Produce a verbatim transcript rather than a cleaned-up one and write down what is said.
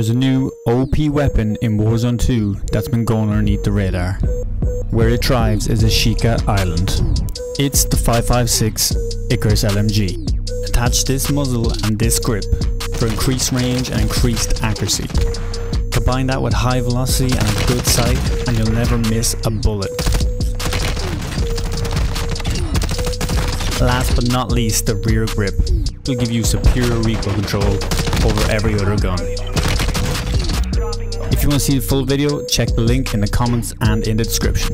There's a new O P weapon in Warzone two that's been going underneath the radar. Where it thrives is Ashika Island. It's the five five six ICARUS L M G. Attach this muzzle and this grip for increased range and increased accuracy. Combine that with high velocity and a good sight and you'll never miss a bullet. Last but not least, the rear grip will give you superior recoil control over every other gun. If you want to see the full video, check the link in the comments and in the description.